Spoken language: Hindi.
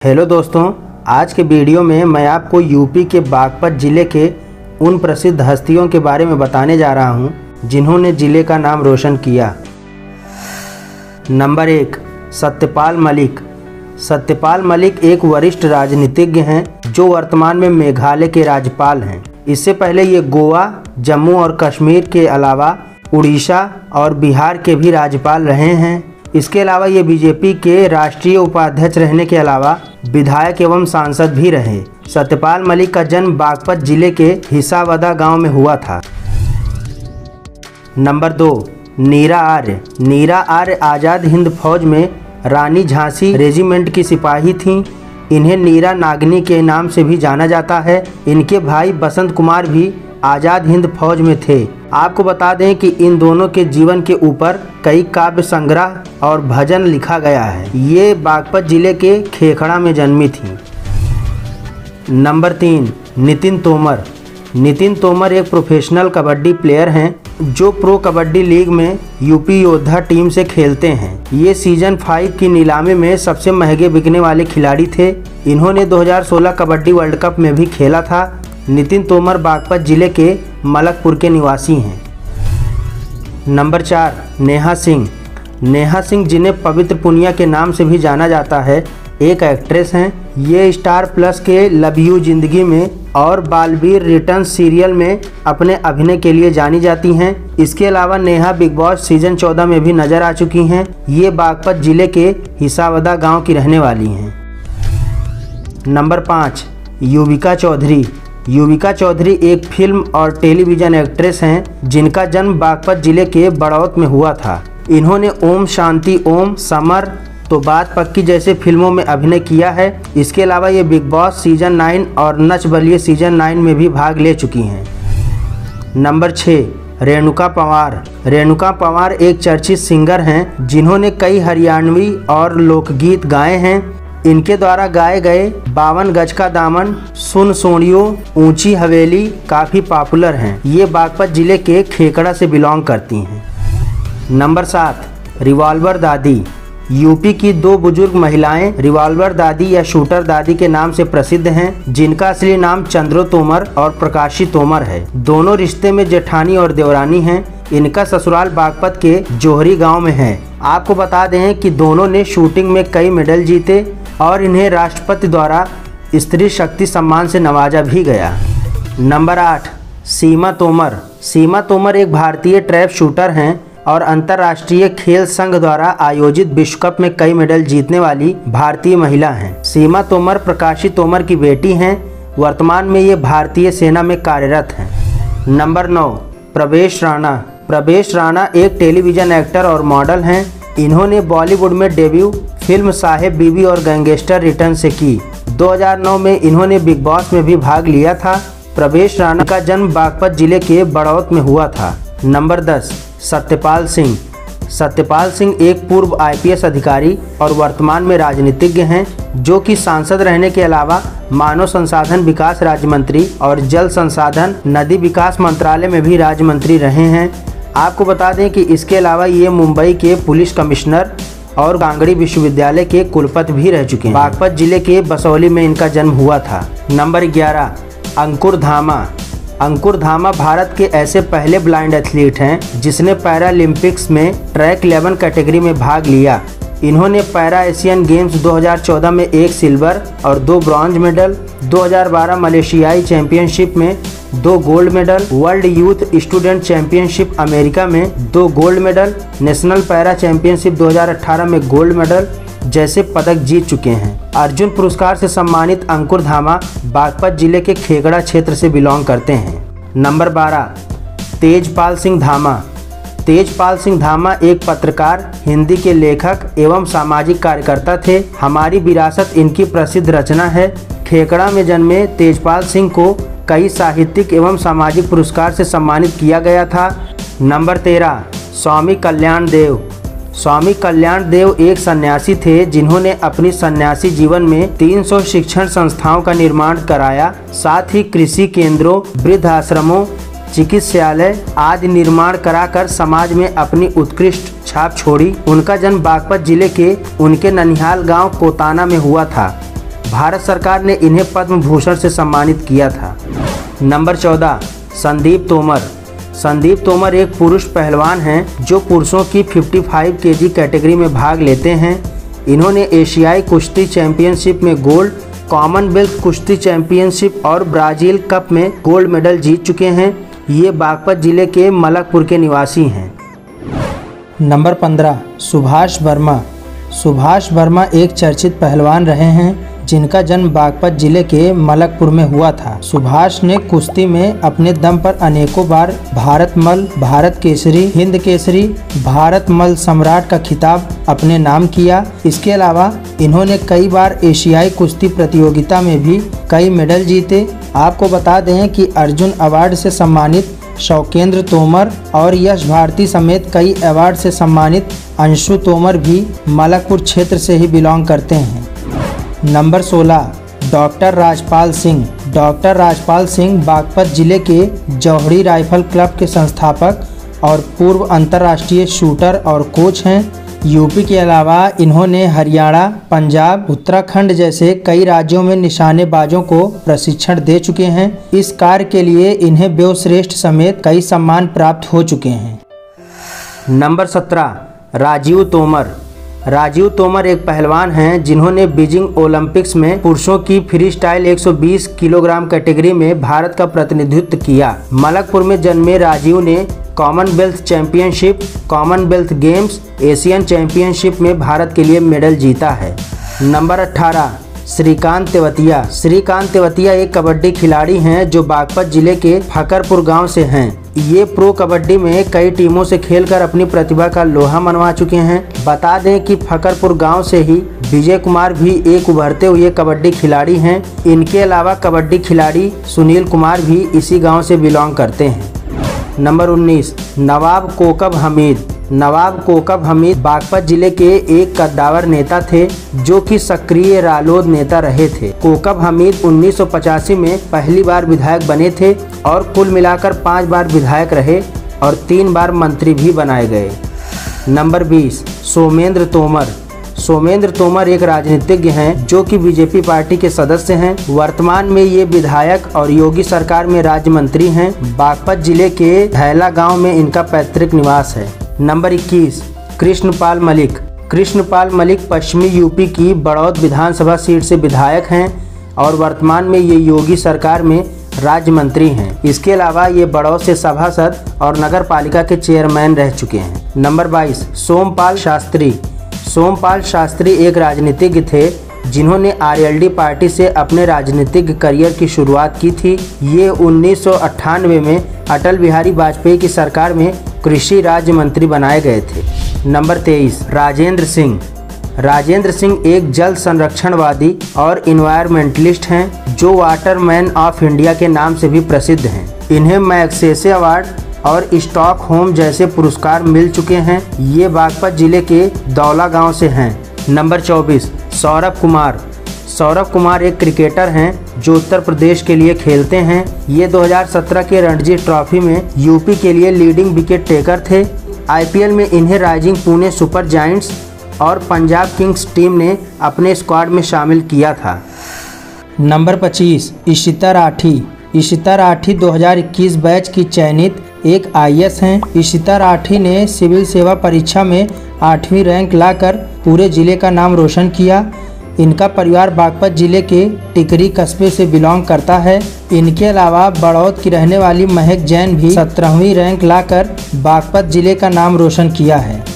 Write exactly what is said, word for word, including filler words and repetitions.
हेलो दोस्तों, आज के वीडियो में मैं आपको यूपी के बागपत ज़िले के उन प्रसिद्ध हस्तियों के बारे में बताने जा रहा हूं जिन्होंने ज़िले का नाम रोशन किया। नंबर एक, सत्यपाल मलिक। सत्यपाल मलिक एक वरिष्ठ राजनीतिज्ञ हैं जो वर्तमान में मेघालय के राज्यपाल हैं। इससे पहले ये गोवा, जम्मू और कश्मीर के अलावा उड़ीसा और बिहार के भी राज्यपाल रहे हैं। इसके अलावा ये बीजेपी के राष्ट्रीय उपाध्यक्ष रहने के अलावा विधायक एवं सांसद भी रहे। सत्यपाल मलिक का जन्म बागपत जिले के हिसावदा गांव में हुआ था। नंबर दो, नीरा आर्य। नीरा आर्य आज़ाद हिंद फौज में रानी झांसी रेजिमेंट की सिपाही थीं। इन्हें नीरा नागनी के नाम से भी जाना जाता है। इनके भाई बसंत कुमार भी आज़ाद हिंद फौज में थे। आपको बता दें कि इन दोनों के जीवन के ऊपर कई काव्य संग्रह और भजन लिखा गया है। ये बागपत जिले के खेखड़ा में जन्मी थी। नंबर तीन, नितिन तोमर। नितिन तोमर एक प्रोफेशनल कबड्डी प्लेयर हैं जो प्रो कबड्डी लीग में यूपी योद्धा टीम से खेलते हैं। ये सीजन फाइव की नीलामी में सबसे महंगे बिकने वाले खिलाड़ी थे। इन्होंने दो हज़ार सोलह कबड्डी वर्ल्ड कप में भी खेला था। नितिन तोमर बागपत जिले के मलकपुर के निवासी हैं। नंबर चार, नेहा सिंह। नेहा सिंह, जिन्हें पवित्र पुनिया के नाम से भी जाना जाता है, एक एक्ट्रेस हैं। ये स्टार प्लस के लव यू जिंदगी में और बालवीर रिटर्न सीरियल में अपने अभिनय के लिए जानी जाती हैं। इसके अलावा नेहा बिग बॉस सीजन चौदह में भी नजर आ चुकी हैं। ये बागपत जिले के हिसावदा गांव की रहने वाली हैं। नंबर पाँच, युविका चौधरी। युविका चौधरी एक फिल्म और टेलीविज़न एक्ट्रेस हैं जिनका जन्म बागपत जिले के बड़ौत में हुआ था। इन्होंने ओम शांति ओम, समर, तो बात पक्की जैसे फिल्मों में अभिनय किया है। इसके अलावा ये बिग बॉस सीजन नाइन और नच बलिए सीजन नाइन में भी भाग ले चुकी हैं। नंबर छः, रेणुका पंवार। रेणुका पंवार एक चर्चित सिंगर हैं जिन्होंने कई हरियाणवी और लोकगीत गाए हैं। इनके द्वारा गाए गए बावन गज का दामन, सुन सोनियो, ऊंची हवेली काफ़ी पॉपुलर हैं। ये बागपत जिले के खेखड़ा से बिलोंग करती हैं। नंबर सात, रिवॉल्वर दादी। यूपी की दो बुजुर्ग महिलाएं रिवॉल्वर दादी या शूटर दादी के नाम से प्रसिद्ध हैं, जिनका असली नाम चंद्रो तोमर और प्रकाशी तोमर है। दोनों रिश्ते में जेठानी और देवरानी हैं। इनका ससुराल बागपत के जोहरी गांव में है। आपको बता दें कि दोनों ने शूटिंग में कई मेडल जीते और इन्हें राष्ट्रपति द्वारा स्त्री शक्ति सम्मान से नवाजा भी गया। नंबर आठ, सीमा तोमर। सीमा तोमर एक भारतीय ट्रैप शूटर हैं और अंतर्राष्ट्रीय खेल संघ द्वारा आयोजित विश्व कप में कई मेडल जीतने वाली भारतीय महिला हैं। सीमा तोमर प्रकाशी तोमर की बेटी हैं। वर्तमान में ये भारतीय सेना में कार्यरत हैं। नंबर नौ, प्रवेश राणा। प्रवेश राणा एक टेलीविज़न एक्टर और मॉडल हैं। इन्होंने बॉलीवुड में डेब्यू फिल्म साहेब बीबी और गैंगस्टर रिटर्न से की। दो हज़ार नौ में इन्होंने बिग बॉस में भी भाग लिया था। प्रवेश राणा का जन्म बागपत जिले के बड़ौत में हुआ था। नंबर दस, सत्यपाल सिंह। सत्यपाल सिंह एक पूर्व आई पी एस अधिकारी और वर्तमान में राजनीतिज्ञ हैं, जो कि सांसद रहने के अलावा मानव संसाधन विकास राज्य मंत्री और जल संसाधन नदी विकास मंत्रालय में भी राज्य मंत्री रहे हैं। आपको बता दें कि इसके अलावा ये मुंबई के पुलिस कमिश्नर और कांगड़ी विश्वविद्यालय के कुलपति भी रह चुके हैं। बागपत जिले के बसौली में इनका जन्म हुआ था। नंबर ग्यारह, अंकुर धामा। अंकुर धामा भारत के ऐसे पहले ब्लाइंड एथलीट हैं जिसने पैरालंपिक्स में ट्रैक इलेवन कैटेगरी में भाग लिया। इन्होंने पैरा एशियन गेम्स दो हज़ार चौदह में एक सिल्वर और दो ब्रॉन्ज मेडल, दो हज़ार बारह मलेशियाई चैंपियनशिप में दो gold medal, world youth student championship America में दो gold medal, national para championship दो हज़ार अठारह में गोल्ड मेडल जैसे पदक जीत चुके हैं। अर्जुन पुरस्कार से सम्मानित अंकुर धामा बागपत जिले के खेखड़ा क्षेत्र से बिलोंग करते हैं। नंबर बारह, तेजपाल सिंह धामा। तेजपाल सिंह धामा एक पत्रकार, हिंदी के लेखक एवं सामाजिक कार्यकर्ता थे। हमारी विरासत इनकी प्रसिद्ध रचना है। खेखड़ा में जन्मे तेजपाल सिंह को कई साहित्यिक एवं सामाजिक पुरस्कार से सम्मानित किया गया था। नंबर तेरह, स्वामी कल्याण देव। स्वामी कल्याण देव एक सन्यासी थे जिन्होंने अपनी सन्यासी जीवन में तीन सौ शिक्षण संस्थाओं का निर्माण कराया। साथ ही कृषि केंद्रों, वृद्ध आश्रमों, चिकित्सालय आदि निर्माण कराकर समाज में अपनी उत्कृष्ट छाप छोड़ी। उनका जन्म बागपत जिले के उनके ननिहाल गांव कोताना में हुआ था। भारत सरकार ने इन्हें पद्म भूषण से सम्मानित किया था। नंबर चौदह, संदीप तोमर। संदीप तोमर एक पुरुष पहलवान हैं जो पुरुषों की पचपन केजी कैटेगरी में भाग लेते हैं। इन्होंने एशियाई कुश्ती चैंपियनशिप में गोल्ड, कॉमनवेल्थ कुश्ती चैंपियनशिप और ब्राज़ील कप में गोल्ड मेडल जीत चुके हैं। ये बागपत जिले के मलकपुर के निवासी हैं। नंबर पंद्रह, सुभाष वर्मा। सुभाष वर्मा एक चर्चित पहलवान रहे हैं जिनका जन्म बागपत जिले के मलकपुर में हुआ था। सुभाष ने कुश्ती में अपने दम पर अनेकों बार भारत मल, भारत केसरी, हिंद केसरी, भारत मल सम्राट का खिताब अपने नाम किया। इसके अलावा इन्होंने कई बार एशियाई कुश्ती प्रतियोगिता में भी कई मेडल जीते। आपको बता दें कि अर्जुन अवार्ड से सम्मानित शौकेंद्र तोमर और यश भारती समेत कई अवार्ड से सम्मानित अंशु तोमर भी मलकपुर क्षेत्र से ही बिलोंग करते हैं। नंबर सोलह, डॉक्टर राजपाल सिंह। डॉक्टर राजपाल सिंह बागपत जिले के जौहरी राइफल क्लब के संस्थापक और पूर्व अंतर्राष्ट्रीय शूटर और कोच हैं। यूपी के अलावा इन्होंने हरियाणा, पंजाब, उत्तराखंड जैसे कई राज्यों में निशानेबाजों को प्रशिक्षण दे चुके हैं। इस कार्य के लिए इन्हें व्योमश्रेष्ठ समेत कई सम्मान प्राप्त हो चुके हैं। नंबर सत्रह, राजीव तोमर। राजीव तोमर एक पहलवान हैं जिन्होंने बीजिंग ओलंपिक्स में पुरुषों की फ्री स्टाइल एक सौ बीस किलोग्राम कैटेगरी में भारत का प्रतिनिधित्व किया। मलकपुर में जन्मे राजीव ने commonwealth championship, commonwealth games, Asian championship में भारत के लिए मेडल जीता है। नंबर अठारह, श्रीकांत तेवतिया। श्रीकांत तेवतिया एक कबड्डी खिलाड़ी हैं जो बागपत जिले के फकरपुर गांव से हैं। ये प्रो कबड्डी में कई टीमों से खेलकर अपनी प्रतिभा का लोहा मनवा चुके हैं। बता दें कि फकरपुर गांव से ही विजय कुमार भी एक उभरते हुए कबड्डी खिलाड़ी हैं। इनके अलावा कबड्डी खिलाड़ी सुनील कुमार भी इसी गांव से बिलोंग करते हैं। नंबर उन्नीस, नवाब कोकब हमीद। नवाब कोकब हमीद बागपत जिले के एक कद्दावर नेता थे जो कि सक्रिय रालोद नेता रहे थे। कोकब हमीद उन्नीस सौ पचासी में पहली बार विधायक बने थे और कुल मिलाकर पाँच बार विधायक रहे और तीन बार मंत्री भी बनाए गए। नंबर बीस, सोमेंद्र तोमर। सोमेंद्र तोमर एक राजनीतिज्ञ हैं जो कि बीजेपी पार्टी के सदस्य हैं। वर्तमान में ये विधायक और योगी सरकार में राज्य मंत्री हैं। बागपत जिले के धैला गांव में इनका पैतृक निवास है। नंबर इक्कीस, कृष्णपाल मलिक। कृष्णपाल मलिक पश्चिमी यूपी की बड़ौद विधानसभा सीट से विधायक हैं और वर्तमान में ये योगी सरकार में राज्य मंत्री हैं। इसके अलावा ये बड़ौद से सभासद और नगर पालिका के चेयरमैन रह चुके हैं। नंबर बाईस, सोमपाल शास्त्री। सोमपाल शास्त्री एक राजनीतिज्ञ थे जिन्होंने आरएलडी पार्टी से अपने राजनीतिक करियर की शुरुआत की थी। ये उन्नीस सौ अट्ठानवे में अटल बिहारी वाजपेयी की सरकार में कृषि राज्य मंत्री बनाए गए थे। नंबर तेईस, राजेंद्र सिंह। राजेंद्र सिंह एक जल संरक्षणवादी और इन्वायरमेंटलिस्ट हैं जो वाटरमैन ऑफ इंडिया के नाम से भी प्रसिद्ध हैं। इन्हें मैग्सेसे अवार्ड और स्टॉकहोम जैसे पुरस्कार मिल चुके हैं। ये बागपत जिले के दौला गांव से हैं। नंबर चौबीस, सौरभ कुमार। सौरभ कुमार एक क्रिकेटर हैं जो उत्तर प्रदेश के लिए खेलते हैं। ये दो हज़ार सत्रह के रणजी ट्रॉफी में यूपी के लिए लीडिंग विकेट टेकर थे। आईपीएल में इन्हें राइजिंग पुणे सुपर जायंट्स और पंजाब किंग्स टीम ने अपने स्क्वाड में शामिल किया था। नंबर पच्चीस, इशिता राठी। इशिता राठी दो हज़ार इक्कीस बैच की चयनित एक आईएएस हैं। इशिता राठी ने सिविल सेवा परीक्षा में आठवीं रैंक लाकर पूरे जिले का नाम रोशन किया। इनका परिवार बागपत जिले के टिकरी कस्बे से बिलोंग करता है। इनके अलावा बड़ौद की रहने वाली महक जैन भी सत्रहवीं रैंक लाकर बागपत जिले का नाम रोशन किया है।